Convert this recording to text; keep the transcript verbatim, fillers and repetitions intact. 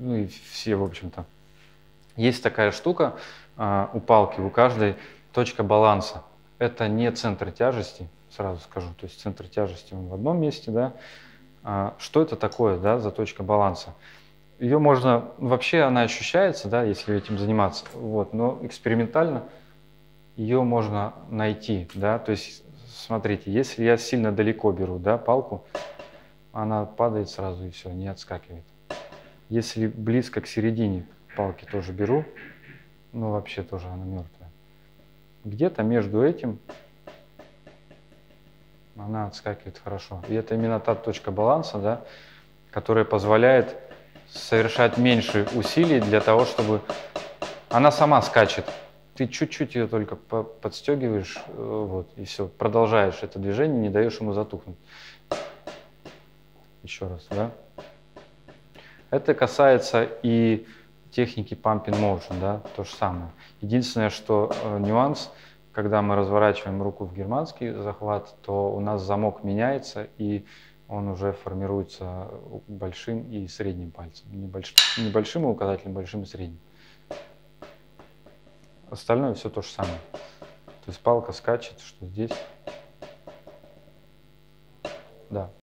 ну и все, в общем-то. Есть такая штука а, у палки, у каждой точка баланса. Это не центр тяжести, сразу скажу. То есть центр тяжести он в одном месте, да. А, что это такое, да, за точка баланса? Ее можно, вообще она ощущается, да, если этим заниматься, вот, но экспериментально ее можно найти, да, то есть, смотрите, если я сильно далеко беру, да, палку, она падает сразу и все, не отскакивает. Если близко к середине палки тоже беру, ну вообще тоже она мертвая. Где-то между этим она отскакивает хорошо. И это именно та точка баланса, да, которая позволяет совершать меньше усилий для того, чтобы она сама скачет. Ты чуть-чуть ее только подстегиваешь, вот, и все, продолжаешь это движение, не даешь ему затухнуть. Еще раз, да. Это касается и техники pumping motion, да, то же самое. Единственное, что э, нюанс, когда мы разворачиваем руку в германский захват, то у нас замок меняется, и он уже формируется большим и средним пальцем. Небольш... Небольшим указательным, большим и средним. Остальное все то же самое. То есть палка скачет, что здесь. Да.